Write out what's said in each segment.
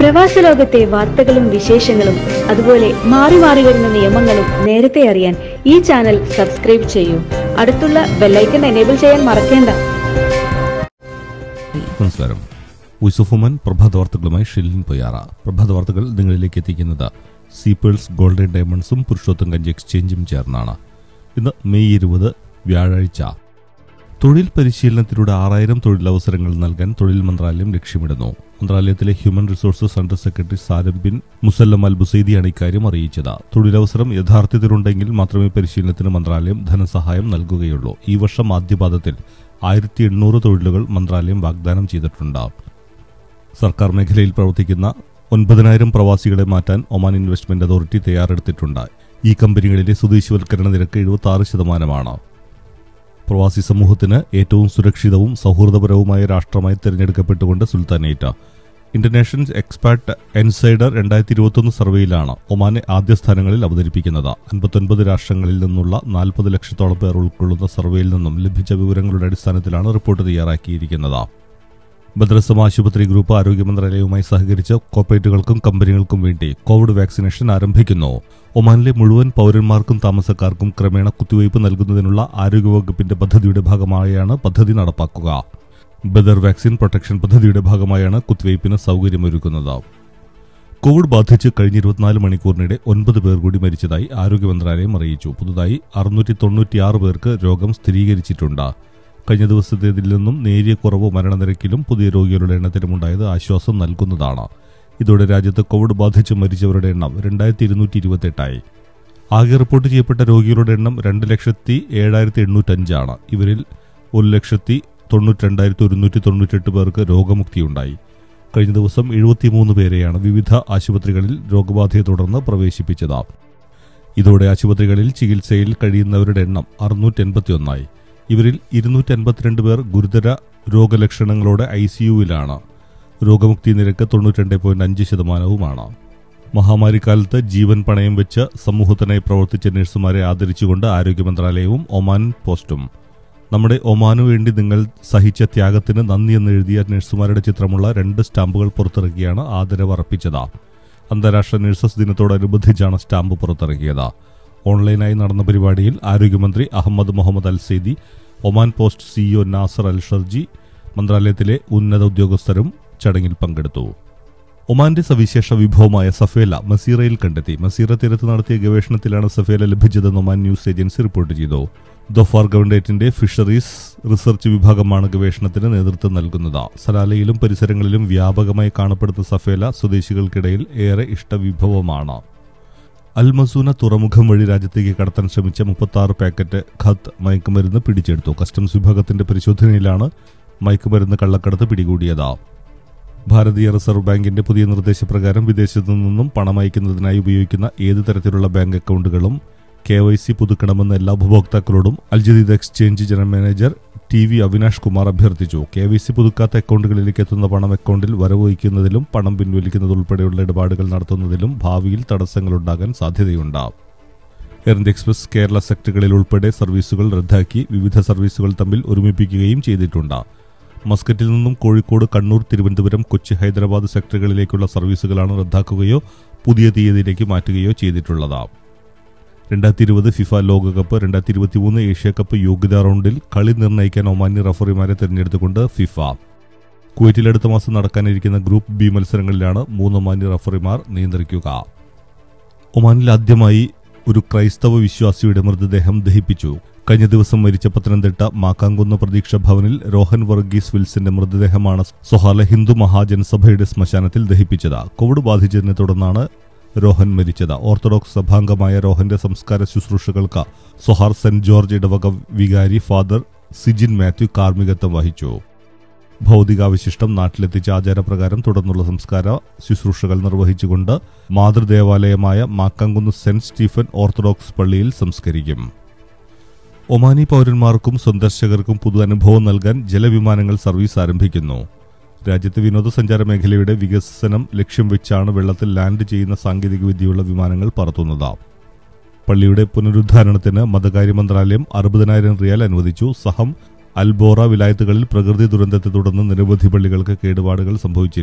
പ്രവാസ ലോകത്തെ വാർത്തകളും വിശേഷങ്ങളും അതുപോലെ മാറി മാറി വരുന്ന നിയമങ്ങളും നേരത്തെ അറിയാൻ ഈ ചാനൽ സബ്സ്ക്രൈബ് ചെയ്യൂ. അടുത്തുള്ള ബെല്ലൈക്കൺ എനേബിൾ ചെയ്യാൻ മറക്കേണ്ട. നമസ്കാരം. വോയിസ് ഓഫ് വുമൻ പ്രഭാത വാർത്തകളുമായി ഷില്ലിൻ പൊയ്യാറ. പ്രഭാത വാർത്തകൾ നിങ്ങളിലേക്ക് എത്തിക്കുന്നത് സീപേൾസ് ഗോൾഡൻ ഡയമണ്ട്സും പുരുഷോത്തം കഞ്ചി എക്സ്ചേഞ്ചും ചേർന്നാണ്. ഇന്ന് മെയ് 20 വ്യാഴാഴ്ച. തൊഴിൽ പരിശീലനത്തിലൂടെ 6000 തൊഴിലവസരങ്ങൾ നൽകാൻ തൊഴിൽ മന്ത്രാലയം ലക്ഷ്യമിടുന്നു. മന്ത്രാലയത്തിലെ human resources under secretary Saram bin Musallam Al ബുസൈദിയാണ് ഇക്കാര്യം അറിയിച്ചത്. തൊഴിലവസരം യഥാർത്ഥത്തിലുണ്ടെങ്കിൽ മാത്രമേ പരിശീലനത്തിന് മന്ത്രാലയം ധനസഹായം നൽകുകയുള്ളൂ. ഈ വർഷം ആദ്യപാദത്തിൽ 1800 തൊഴിലുകൾ മന്ത്രാലയം വാഗ്ദാനം ചെയ്തിട്ടുണ്ട്. സർക്കാർ മേഖലയിൽ പ്രവർത്തിക്കുന്ന 9000 പ്രവാസികളെ മാറ്റാൻ ഒമാൻ ഇൻവെസ്റ്റ്മെന്റ് അതോറിറ്റി തയ്യാറെടുത്തിട്ടുണ്ട്. ഈ കമ്പനികളിലെ സ്വദേശിവൽക്കരണ നിരക്ക് 76%. പ്രവാസി സമൂഹത്തിന് ഏറ്റവും സുരക്ഷിതവും സൗഹൃദപരവുമായ രാഷ്ട്രമായി തിരഞ്ഞെടുക്കപ്പെട്ടുകൊണ്ട് സുൽത്താനേറ്റ്. ഇന്റർനാഷണൽ എക്സ്പാർട്ട് ഇൻസൈഡർ 2021 സർവേയിലാണ് ഒമാനെ ആദ്യ സ്ഥാനങ്ങളിൽ അവതരിപ്പിക്കുന്നത്. 59 രാഷ്ട്രങ്ങളിൽ നിന്നുള്ള 40 ലക്ഷത്തോളം പേർ ഉൾക്കൊള്ളുന്ന സർവേയിൽ നിന്നും ലഭിച്ച വിവരങ്ങളുടെ അടിസ്ഥാനത്തിലാണ് റിപ്പോർട്ട് തയ്യാറാക്കിയിരിക്കുന്നത്. ബദ്രസം ആശുപത്രി ഗ്രൂപ്പ് ആരോഗ്യ മന്ത്രാലയവുമായി സഹകരിച്ച് കോർപ്പറേറ്റുകൾക്കും കമ്പനികൾക്കും വേണ്ടി കോവിഡ് വാക്സിനേഷൻ ആരംഭിക്കുന്നു. ഒമാനിലെ മുഴുവൻ പൌരന്മാർക്കും താമസക്കാർക്കും ക്രമേണ കുത്തിവയ്പ് നൽകുന്നതിനുള്ള ആരോഗ്യവകുപ്പിന്റെ പദ്ധതിയുടെ ഭാഗമായാണ് പദ്ധതി നടപ്പാക്കുക. ബദർ വാക്സിൻ പ്രൊട്ടക്ഷൻ പദ്ധതിയുടെ ഭാഗമായാണ് കുത്തിവയ്പിന് സൌകര്യമൊരുക്കുന്നത്. കോവിഡ് ബാധിച്ച് കഴിഞ്ഞ 24 മണിക്കൂറിനിടെ 9 പേർ കൂടി മരിച്ചതായി ആരോഗ്യ മന്ത്രാലയം അറിയിച്ചു. പുതുതായി 696 പേർക്ക് രോഗം സ്ഥിരീകരിച്ചിട്ടുണ്ട്. കഴിഞ്ഞ ദിവസത്തേതിൽ നിന്നും നേരിയ കുറവ് മരണനിരക്കിലും പുതിയ രോഗികളുടെ എണ്ണത്തിലുമുണ്ടായത് ആശ്വാസം നൽകുന്നതാണ്. ഇതോടെ രാജ്യത്ത് കോവിഡ് ബാധിച്ച് മരിച്ചവരുടെ എണ്ണം 2228 ആകെ റിപ്പോർട്ട് ചെയ്യപ്പെട്ട രോഗികളുടെ എണ്ണം 2,07,805 ആണ്. ഇവരിൽ 1,92,198 പേർക്ക് രോഗമുക്തിയുണ്ടായി. കഴിഞ്ഞ ദിവസം 73 പേരെയാണ് വിവിധ ആശുപത്രികളിൽ രോഗബാധയെ തുടർന്ന് പ്രവേശിപ്പിച്ചത്. ഇതോടെ ആശുപത്രികളിൽ ചികിത്സയിൽ കഴിയുന്നവരുടെ എണ്ണം 681. ഇവരിൽ 252 പേർ ഗുരുതര രോഗലക്ഷണങ്ങളോടെ ICUവിലാണ്. രോഗമുക്തി നിരക്ക് 92.5%. മഹാമാരിക്കാലത്ത് ജീവൻ പണയം വെച്ച് സമൂഹത്തിനായി പ്രവർത്തിച്ച നഴ്സുമാരെ ആദരിച്ചുകൊണ്ട് ആരോഗ്യ മന്ത്രാലയവും ഒമാൻ പോസ്റ്റും നമ്മുടെ ഒമാനു വേണ്ടി നിങ്ങൾ സഹിച്ച ത്യാഗത്തിന് നന്ദി എന്നെഴുതിയ നഴ്സുമാരുടെ ചിത്രമുള്ള 2 സ്റ്റാമ്പുകൾ പുറത്തിറക്കിയാണ് ആദരവ് അർപ്പിച്ചത്. അന്താരാഷ്ട്ര നഴ്സസ് ദിനത്തോടനുബന്ധിച്ചാണ് സ്റ്റാമ്പ് പുറത്തിറക്കിയത്. ഓൺലൈനായി നടന്ന പരിപാടിയിൽ ആരോഗ്യമന്ത്രി Ahmed Mohammed Al Saidi, Oman post CEO Nasser Al Sharji, മന്ത്രാലയത്തിലെ ഉന്നത ഉദ്യോഗസ്ഥരും ചടങ്ങിൽ പങ്കെടുത്തു. ഒമാന്റെ സവിശേഷ വിഭവമായ സഫേല മസീറയിൽ കണ്ടെത്തി. മസീറ തീരത്ത് നടത്തിയ ഗവേഷണത്തിലാണ് സഫേല ലഭിച്ചതെന്ന് ഒമാൻ ന്യൂസ് ഏജൻസി റിപ്പോർട്ട് ചെയ്തു. ദോഫാർ ഗവൺമെന്റിന്റെ ഫിഷറീസ് റിസർച്ച് വിഭാഗമാണ് ഗവേഷണത്തിന് നേതൃത്വം നൽകുന്നത്. സലാലയിലും പരിസരങ്ങളിലും വ്യാപകമായി കാണപ്പെടുന്ന സഫേല സ്വദേശികൾക്കിടയിൽ ഏറെ ഇഷ്ടവിഭവമാണ്. അൽമസൂന തുറമുഖം വഴി രാജ്യത്തേക്ക് കടത്താൻ ശ്രമിച്ച 36 പാക്കറ്റ് ഖത്ത് മയക്കുമരുന്ന് പിടിച്ചെടുത്തു. കസ്റ്റംസ് വിഭാഗത്തിന്റെ പരിശോധനയിലാണ് മയക്കുമരുന്ന് കള്ളക്കടത്ത് പിടികൂടിയത്. ഭാരതീയ റിസർവ് ബാങ്കിന്റെ പുതിയ നിർദ്ദേശപ്രകാരം വിദേശത്തു നിന്നും പണം അയക്കുന്നതിനായി ഉപയോഗിക്കുന്ന ഏത് തരത്തിലുള്ള ബാങ്ക് അക്കൗണ്ടുകളും KYC പുതുക്കണമെന്ന് എല്ലാ ഉപഭോക്താക്കളോടും Al Jadeed exchange general manager TV Avinash Kumar അഭ്യർത്ഥിച്ചു. KYC പുതുക്കാത്ത അക്കൗണ്ടുകളിലേക്ക് എത്തുന്ന പണം അക്കൗണ്ടിൽ വരവൊഴിക്കുന്നതിലും പണം പിൻവലിക്കുന്നതുൾപ്പെടെയുള്ള ഇടപാടുകൾ നടത്തുന്നതിലും ഭാവിയിൽ തടസ്സങ്ങളുണ്ടാകാൻ സാധ്യതയുണ്ട്. എയർ ഇന്ത്യ എക്സ്പ്രസ് കേരള സെക്ടറുകളിൽ ഉൾപ്പെടെ സർവീസുകൾ റദ്ദാക്കി വിവിധ സർവീസുകൾ തമ്മിൽ ഒരുമിപ്പിക്കുകയും ചെയ്തിട്ടുണ്ട്. മസ്കറ്റിൽ നിന്നും കോഴിക്കോട്, കണ്ണൂർ, തിരുവനന്തപുരം, കൊച്ചി, ഹൈദരാബാദ് സെക്ടറുകളിലേക്കുള്ള സർവീസുകളാണ് റദ്ദാക്കുകയോ പുതിയ തീയതിയിലേക്ക് മാറ്റുകയോ ചെയ്തിട്ടുള്ളത്. 2020 ഫിഫ ലോകകപ്പ്, 2023 ഏഷ്യ കപ്പ് യോഗ്യതാ റൗണ്ടിൽ കളി നിർണ്ണയിക്കാൻ ഒമാനി റഫറിമാരെ തിരഞ്ഞെടുത്തുകൊണ്ട് ഫിഫ. കുവൈറ്റിൽ അടുത്ത മാസം നടക്കാനിരിക്കുന്ന ഗ്രൂപ്പ് ബി മത്സരങ്ങളിലാണ് 3 ഒമാനി റഫറിമാർ നിയന്ത്രിക്കുക. ഒമാനിൽ ആദ്യമായി ഒരു ക്രൈസ്തവ വിശ്വാസിയുടെ മൃതദേഹം ദഹിപ്പിച്ചു. കഴിഞ്ഞ ദിവസം മരിച്ച പത്തനംതിട്ട മാക്കാങ്കുന്ന് പ്രതീക്ഷ ഭവനിൽ രോഹൻ വർഗീസ് വിൽസിന്റെ മൃതദേഹമാണ് സൊഹാല ഹിന്ദു മഹാജനസഭയുടെ ശ്മശാനത്തിൽ ദഹിപ്പിച്ചത്. കോവിഡ് ബാധിച്ചതിനെ തുടർന്നാണ് രോഹൻ മരിച്ചത്. ഓർത്തഡോക്സ് സഭാംഗമായ രോഹന്റെ സംസ്കാര ശുശ്രൂഷകൾക്ക് സൊഹാർ സെന്റ് ജോർജ് ഇടവക വികാരി ഫാദർ സിജിൻ മാത്യു കാർമ്മികത്വം വഹിച്ചു. ഭൗതികാവശിഷ്ടം നാട്ടിലെത്തിച്ച ആചാരപ്രകാരം തുടർന്നുള്ള സംസ്കാര ശുശ്രൂഷകൾ നിർവഹിച്ചുകൊണ്ട് മാതൃദേവാലയമായ മാക്കാങ്കുന്ന് സെന്റ് സ്റ്റീഫൻ ഓർത്തഡോക്സ് പള്ളിയിൽ സംസ്കരിക്കും. ഒമാനി പൌരന്മാർക്കും സന്ദർശകർക്കും പുതു അനുഭവം നൽകാൻ ജലവിമാനങ്ങൾ സർവീസ് ആരംഭിക്കുന്നു. രാജ്യത്തെ വിനോദസഞ്ചാര മേഖലയുടെ വികസനം ലക്ഷ്യം വെച്ചാണ് വെള്ളത്തിൽ ലാൻഡ് ചെയ്യുന്ന സാങ്കേതികവിദ്യയുള്ള വിമാനങ്ങൾ പറത്തുന്നത്. പള്ളിയുടെ പുനരുദ്ധാരണത്തിന് മതകാര്യ മന്ത്രാലയം 60,000 റിയാൽ അനുവദിച്ചു. സഹം അൽബോറ വിലായത്തുകളിൽ പ്രകൃതി ദുരന്തത്തെ തുടർന്ന് നിരവധി പള്ളികൾക്ക് കേടുപാടുകൾ സംഭവിച്ചിരുന്നു.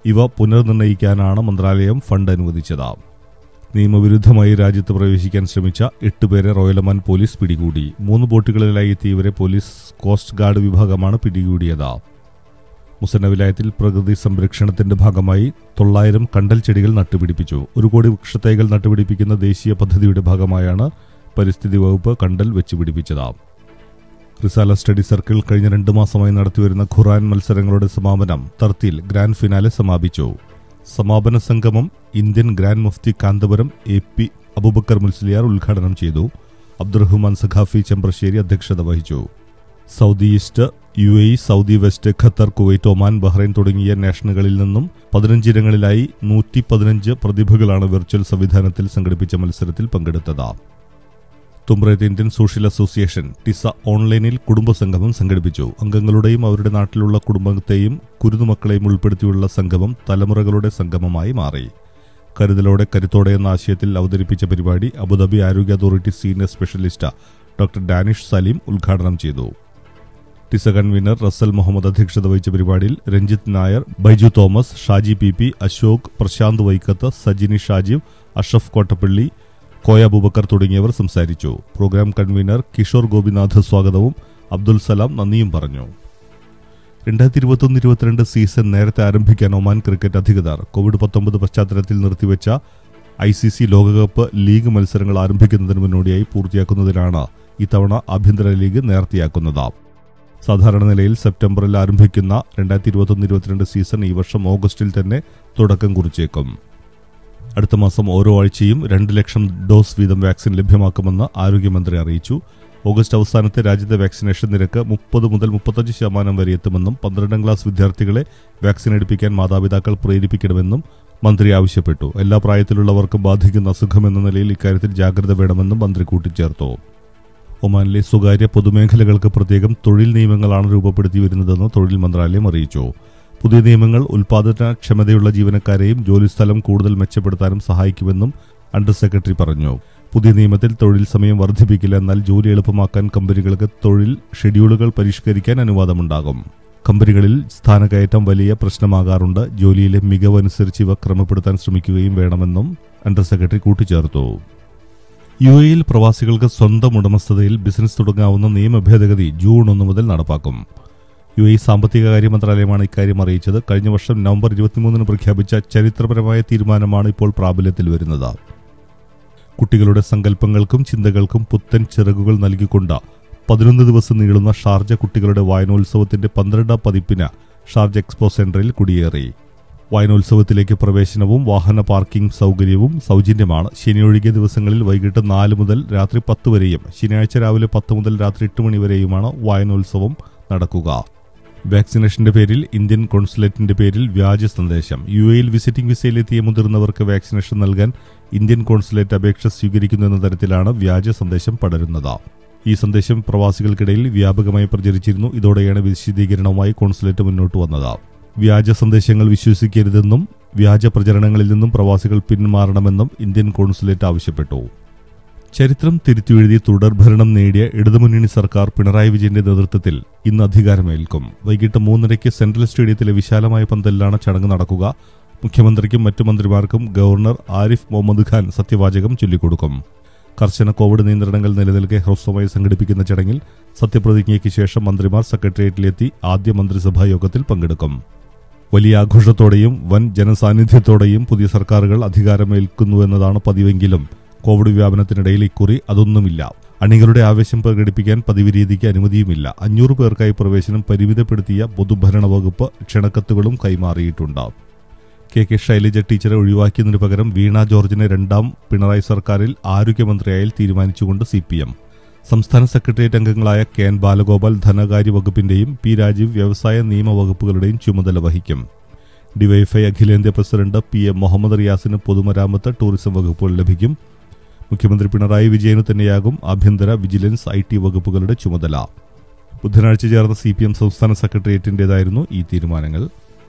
ഇവ പുനർനിർണയിക്കാനാണ് മന്ത്രാലയം ഫണ്ട് അനുവദിച്ചത്. നിയമവിരുദ്ധമായി രാജ്യത്ത് പ്രവേശിക്കാൻ ശ്രമിച്ച 8 പേരെ റോയൽ ഒമാൻ പോലീസ് പിടികൂടി. 3 ബോട്ടുകളിലായി എത്തിയവരെ പോലീസ് കോസ്റ്റ് ഗാർഡ് വിഭാഗമാണ് പിടികൂടിയത്. മുസന്ന വിലായത്തിൽ പ്രകൃതി സംരക്ഷണത്തിന്റെ ഭാഗമായി 900 കണ്ടൽ ചെടികൾ നട്ടുപിടിപ്പിച്ചു. 1 കോടി വൃക്ഷത്തൈകൾ നട്ടുപിടിപ്പിക്കുന്ന ദേശീയ പദ്ധതിയുടെ ഭാഗമായാണ് പരിസ്ഥിതി വകുപ്പ് കണ്ടൽ വെച്ചുപിടിപ്പിച്ചത്. റിസാല സ്റ്റഡി സർക്കിൾ കഴിഞ്ഞ 2 മാസമായി നടത്തിവരുന്ന ഖുർആൻ മത്സരങ്ങളുടെ സമാപനം തർത്തിൽ ഗ്രാൻഡ് ഫിനാലെ സമാപിച്ചു. സമാപന സംഗമം Indian grand mufti Kanthapuram AP Aboobacker Musliyar ഉദ്ഘാടനം ചെയ്തു. അബ്ദുറഹ്മാൻ സഖാഫി ചെമ്പ്രശ്ശേരി അധ്യക്ഷത വഹിച്ചു. Saudi east, UAE, Saudi west, Qatar, Kuwait, Oman, Bahrain തുടങ്ങിയ നാഷനുകളിൽ നിന്നും 15 ഇനങ്ങളിലായി 115 പ്രതിഭകളാണ് വെർച്വൽ സംവിധാനത്തിൽ സംഘടിപ്പിച്ച മത്സരത്തിൽ പങ്കെടുത്തത്. Thumrait Indian social association TISA ഓൺലൈനിൽ കുടുംബസംഗമം സംഘടിപ്പിച്ചു. അംഗങ്ങളുടെയും അവരുടെ നാട്ടിലുള്ള കുടുംബത്തെയും കുരുന്നുമക്കളെയും ഉൾപ്പെടുത്തിയുള്ള സംഗമം തലമുറകളുടെ സംഗമമായി മാറി. കരുതലോടെ കരുത്തോടെ എന്ന ആശയത്തിൽ അവതരിപ്പിച്ച പരിപാടി അബുദാബി ആരോഗ്യ authority senior specialist doctor Danish Saleem ഉദ്ഘാടനം ചെയ്തു. ടിസ കൺവീനർ റസൽ മുഹമ്മദ് അധ്യക്ഷത വഹിച്ച പരിപാടിയിൽ രഞ്ജിത്ത് നായർ, ബൈജു തോമസ്, ഷാജി PP, അശോക്, പ്രശാന്ത് വൈക്കത്ത്, സജിനി ഷാജീവ്, അഷ്റഫ് കോട്ടപ്പള്ളി, കോയ അബൂബക്കർ തുടങ്ങിയവർ സംസാരിച്ചു. പ്രോഗ്രാം കൺവീനർ കിഷോർ ഗോപിനാഥ് സ്വാഗതവും അബ്ദുൽ സലാം നന്ദിയും പറഞ്ഞു. 2021-22 സീസൺ നേരത്തെ ആരംഭിക്കാൻ ഒമാൻ ക്രിക്കറ്റ് അധികൃതർ COVID-19 പശ്ചാത്തലത്തിൽ നിർത്തിവെച്ച ICC ലോകകപ്പ് ലീഗ് മത്സരങ്ങൾ ആരംഭിക്കുന്നതിന് മുന്നോടിയായി പൂർത്തിയാക്കുന്നതിനാണ് ഇത്തവണ ആഭ്യന്തര ലീഗ് നേർത്തിയാക്കുന്നത്. സാധാരണ നിലയിൽ സെപ്റ്റംബറിൽ ആരംഭിക്കുന്ന 2021-22 സീസൺ ഈ വർഷം ഓഗസ്റ്റിൽ തന്നെ തുടക്കം കുറിച്ചേക്കും. അടുത്ത മാസം ഓരോ ആഴ്ചയും 2 ലക്ഷം ഡോസ് വീതം വാക്സിൻ ലഭ്യമാക്കുമെന്ന് ആരോഗ്യമന്ത്രി അറിയിച്ചു. ഓഗസ്റ്റ് അവസാനത്തെ രാജ്യത്തെ വാക്സിനേഷൻ നിരക്ക് 30 മുതൽ 35% വരെ എത്തുമെന്നും 12ാം ക്ലാസ് വിദ്യാർത്ഥികളെ വാക്സിൻ എടുപ്പിക്കാൻ മാതാപിതാക്കൾ പ്രേരിപ്പിക്കണമെന്നും മന്ത്രി ആവശ്യപ്പെട്ടു. എല്ലാ പ്രായത്തിലുള്ളവർക്കും ബാധിക്കുന്ന അസുഖമെന്ന നിലയിൽ ഇക്കാര്യത്തിൽ ജാഗ്രത വേണമെന്നും മന്ത്രി കൂട്ടിച്ചേർത്തു. ഒമാനിലെ സ്വകാര്യ പൊതുമേഖലകൾക്ക് പ്രത്യേകം തൊഴിൽ നിയമങ്ങളാണ് രൂപപ്പെടുത്തി വരുന്നതെന്ന് തൊഴിൽ മന്ത്രാലയം അറിയിച്ചു. പുതിയ നിയമങ്ങൾ ഉൽപാദനക്ഷമതയുള്ള ജീവനക്കാരെയും ജോലിസ്ഥലം കൂടുതൽ മെച്ചപ്പെടുത്താനും സഹായിക്കുമെന്നും അണ്ടർ സെക്രട്ടറി പറഞ്ഞു. പുതിയ നിയമത്തിൽ തൊഴിൽ സമയം വർദ്ധിപ്പിക്കില്ല, എന്നാൽ ജോലി എളുപ്പമാക്കാൻ കമ്പനികൾക്ക് തൊഴിൽ ഷെഡ്യൂളുകൾ പരിഷ്കരിക്കാൻ അനുവാദമുണ്ടാകും. കമ്പനികളിൽ സ്ഥാനക്കയറ്റം വലിയ പ്രശ്നമാകാറുണ്ട്. ജോലിയിലെ മികവനുസരിച്ച് ഇവ ക്രമപ്പെടുത്താൻ ശ്രമിക്കുകയും വേണമെന്നും അണ്ടർ സെക്രട്ടറി കൂട്ടിച്ചേർത്തു. UAE-യിൽ പ്രവാസികൾക്ക് സ്വന്തം ഉടമസ്ഥതയിൽ ബിസിനസ് തുടങ്ങാവുന്ന നിയമ ഭേദഗതി ജൂൺ 1 മുതൽ നടപ്പാക്കും. UAE സാമ്പത്തിക കാര്യ മന്ത്രാലയമാണ് ഇക്കാര്യം അറിയിച്ചത്. കഴിഞ്ഞ വർഷം നവംബർ 23 പ്രഖ്യാപിച്ച ചരിത്രപരമായ തീരുമാനമാണ് ഇപ്പോൾ പ്രാബല്യത്തിൽ വരുന്നത്. കുട്ടികളുടെ സങ്കല്പങ്ങൾക്കും ചിന്തകൾക്കും പുത്തൻ ചിറകുകൾ നൽകിക്കൊണ്ട് 11 ദിവസം നീളുന്ന ഷാർജ കുട്ടികളുടെ വായനോത്സവത്തിന്റെ 12ാം പതിപ്പിന് ഷാർജ എക്സ്പോ സെന്ററിൽ കുടിയേറി. വായനോത്സവത്തിലേക്ക് പ്രവേശനവും വാഹന പാർക്കിംഗ് സൗകര്യവും സൗജന്യമാണ്. ശനിയൊഴികെ ദിവസങ്ങളിൽ വൈകിട്ട് 4 മുതൽ രാത്രി 10 വരെയും ശനിയാഴ്ച രാവിലെ 10 മുതൽ രാത്രി 8 മണി വരെയുമാണ് വായനോത്സവം നടക്കുക. വാക്സിനേഷന്റെ പേരിൽ ഇന്ത്യൻ കോൺസുലേറ്റിന്റെ പേരിൽ വ്യാജ സന്ദേശം. UAE-യിൽ വിസിറ്റിംഗ് വിസയിലെത്തിയ മുതിർന്നവർക്ക് വാക്സിനേഷൻ നൽകാൻ ഇന്ത്യൻ കോൺസുലേറ്റ് അപേക്ഷ സ്വീകരിക്കുന്നു എന്ന തരത്തിലാണ് വ്യാജ സന്ദേശം പടരുന്നത്. ഈ സന്ദേശം പ്രവാസികൾക്കിടയിൽ വ്യാപകമായി പ്രചരിച്ചിരുന്നു. ഇതോടെയാണ് വിശദീകരണവുമായി കോൺസുലേറ്റ് മുന്നോട്ട് വന്നത്. വ്യാജ സന്ദേശങ്ങൾ വിശ്വസിക്കരുതെന്നും വ്യാജ പ്രചരണങ്ങളിൽ നിന്നും പ്രവാസികൾ പിന്മാറണമെന്നും ഇന്ത്യൻ കോൺസുലേറ്റ് ആവശ്യപ്പെട്ടു. ചരിത്രം തിരുത്തിയെഴുതി തുടർഭരണം നേടിയ ഇടതുമുന്നണി സർക്കാർ പിണറായി വിജയന്റെ നേതൃത്വത്തിൽ ഇന്ന് അധികാരമേൽക്കും. വൈകിട്ട് 3:30 സെൻട്രൽ സ്റ്റേഡിയത്തിലെ വിശാലമായ പന്തലിലാണ് ചടങ്ങ് നടക്കുക. മുഖ്യമന്ത്രിക്കും മറ്റു മന്ത്രിമാർക്കും ഗവർണർ ആരിഫ് മുഹമ്മദ് ഖാൻ സത്യവാചകം ചൊല്ലിക്കൊടുക്കും. കർശന കോവിഡ് നിയന്ത്രണങ്ങൾ നിലനിൽക്കെ ഹ്രസ്വമായി സംഘടിപ്പിക്കുന്ന ചടങ്ങിൽ സത്യപ്രതിജ്ഞയ്ക്ക് ശേഷം മന്ത്രിമാർ സെക്രട്ടേറിയറ്റിലെത്തി ആദ്യ മന്ത്രിസഭാ യോഗത്തിൽ പങ്കെടുക്കും. വലിയ ആഘോഷത്തോടെയും വൻ ജനസാന്നിധ്യത്തോടെയും പുതിയ സർക്കാരുകൾ അധികാരമേൽക്കുന്നുവെന്നതാണ് പതിവെങ്കിലും കോവിഡ് വ്യാപനത്തിനിടയിൽ ഇക്കുറി അതൊന്നുമില്ല. അണികളുടെ ആവേശം പ്രകടിപ്പിക്കാൻ പതിവ് രീതിക്ക് അനുമതിയുമില്ല. 500 പേർക്കായി പ്രവേശനം പരിമിതപ്പെടുത്തിയ പൊതുഭരണ വകുപ്പ് ക്ഷണക്കത്തുകളും കൈമാറിയിട്ടുണ്ട്. KK ശൈലജ ടീച്ചറെ ഒഴിവാക്കിയതിനു പകരം വീണ ജോർജിനെ 2ാം പിണറായി സർക്കാരിൽ ആരോഗ്യമന്ത്രിയായി തീരുമാനിച്ചുകൊണ്ട് CPM. സംസ്ഥാന സെക്രട്ടേറിയറ്റ് അംഗങ്ങളായ KN ബാലഗോപാൽ ധനകാര്യ വകുപ്പിന്റെയും P രാജീവ് വ്യവസായ നിയമ വകുപ്പുകളുടെയും ചുമതല വഹിക്കും. DYFI അഖിലേന്ത്യാ പ്രസിഡന്റ് PM മുഹമ്മദ് റിയാസിന് പൊതുമരാമത്ത്, ടൂറിസം വകുപ്പുകൾ ലഭിക്കും. മുഖ്യമന്ത്രി പിണറായി വിജയനു തന്നെയാകും ആഭ്യന്തര, വിജിലൻസ്, IT വകുപ്പുകളുടെ ചുമതല. ബുധനാഴ്ച ചേർന്ന CPM സംസ്ഥാന സെക്രട്ടേറിയറ്റിന്റേതായിരുന്നു ഈ തീരുമാനങ്ങൾ.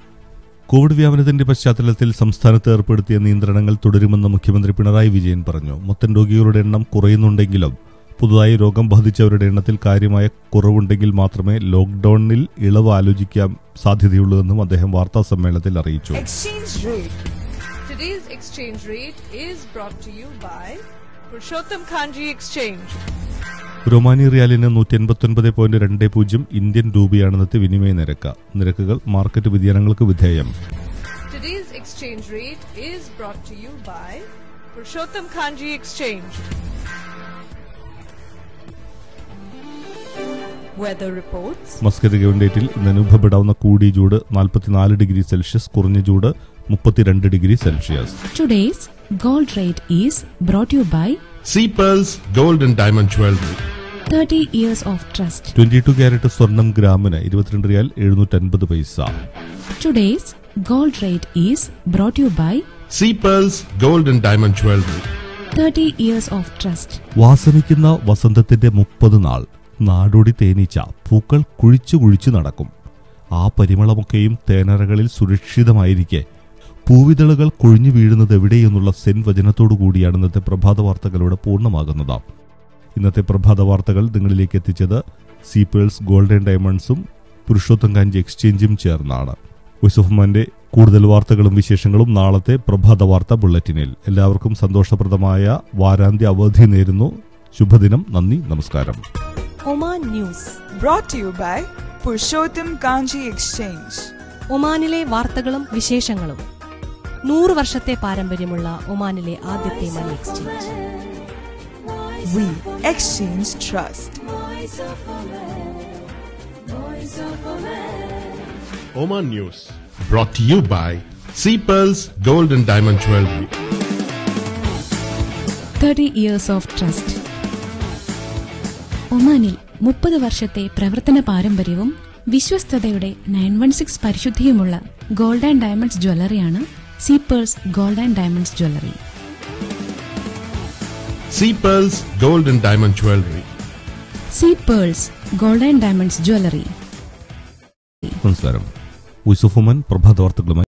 കോവിഡ് വ്യാപനത്തിന്റെ പശ്ചാത്തലത്തിൽ സംസ്ഥാനത്ത് ഏർപ്പെടുത്തിയ നിയന്ത്രണങ്ങൾ തുടരുമെന്ന് മുഖ്യമന്ത്രി പിണറായി വിജയൻ പറഞ്ഞു. മൊത്തം രോഗികളുടെ എണ്ണം കുറയുന്നുണ്ടെങ്കിലും പുതുതായി രോഗം ബാധിച്ചവരുടെ എണ്ണത്തിൽ കാര്യമായ കുറവുണ്ടെങ്കിൽ മാത്രമേ ലോക്ഡൌണിൽ ഇളവ് ആലോചിക്കാൻ സാധ്യതയുള്ളൂവെന്നും അദ്ദേഹം വാർത്താ സമ്മേളനത്തിൽ അറിയിച്ചു. Today's exchange rate is brought to you by Purushottam Kanji Exchange. Omani റിയാലിന് 189.20 ഇന്ത്യൻ രൂപയാണ് ഇന്നത്തെ വിനിമയ നിരക്ക്. നിരക്കുകൾ മാർക്കറ്റ് വ്യതിയാനങ്ങൾക്ക് വിധേയം. Today's exchange rate is brought to you by Purushottam Kanji Exchange. Weather reports. Muscat ഗവൺഡേറ്റിൽ ഇന്ന് അനുഭവപ്പെടാവുന്ന കൂടിയ ചൂട് 44 ഡിഗ്രി സെൽഷ്യസ്, കുറഞ്ഞ ചൂട് 32 degree Celsius. Today's gold rate is brought to you by Sea Pearls Gold and Diamond Jewelry. 30 years of trust. 22 carat സ്വർണം ഗ്രാമിന് 22 റിയാൽ 750 പൈസ. Today's gold rate is brought to you by Sea Pearls Gold and Diamond Jewelry. 30 years of trust. വാസനിക്കുന്ന വസന്തത്തിന്റെ 30 നാൾ നാടോടി തേനീച്ച പൂക്കൾ കുഴിച്ചു കുഴിച്ചു നടക്കും. ആ പരിമളമൊക്കെയും തേനറകളിൽ സുരക്ഷിതമായിരിക്കെ പൂവിതളുകൾ കൊഴിഞ്ഞു വീഴുന്നത് എവിടെയെന്നുള്ള സെൻ വചനത്തോടു കൂടിയാണ് ഇന്നത്തെ പ്രഭാത വാർത്തകളുടെ പൂർണ്ണമാകുന്നത്. ഇന്നത്തെ പ്രഭാത വാർത്തകൾ നിങ്ങളിലേക്ക് എത്തിച്ചത് സീ പേൾസ് ഗോൾഡ് ആൻഡ് ഡയമണ്ട്സും പുരുഷോത്തം കാഞ്ചി എക്സ്ചേഞ്ചും ചേർന്നാണ്. വോയിസ് ഓഫ് ഉമാന്റെ കൂടുതൽ വാർത്തകളും വിശേഷങ്ങളും നാളത്തെ പ്രഭാത വാർത്താ ബുള്ളറ്റിനിൽ. എല്ലാവർക്കും സന്തോഷപ്രദമായ വാരാന്ത്യ അവധി നേരുന്നു. ശുഭദിനം. നന്ദി, നമസ്കാരം. Oman news brought to you by Purushottam Kanji exchange. ഒമാനിലെ വാർത്തകളും വിശേഷങ്ങളും. 100 വർഷത്തെ പാരമ്പര്യമുള്ള ഒമാനിലെ ആദ്യത്തെ money exchange. We exchange trust. Oman News brought to you by Sea Pearls Gold and Diamond Jewelry. 30 years of trust. ഒമാനിൽ 30 വർഷത്തെ പ്രവർത്തന പാരമ്പര്യവും വിശ്വസ്തയുടെ 916 പരിശുദ്ധിയുമുള്ള ഗോൾഡ് ആൻഡ് ഡയമണ്ട്സ് ജ്വല്ലറിയാണ് Sea Pearls Gold and Diamonds jewellery. Sea Pearls Gold and Diamond Jewelry. Sea Pearls Gold and Diamonds jewellery. നമസ്കാരം. Voice of Oman പ്രഭാത വാർത്തകളുമായി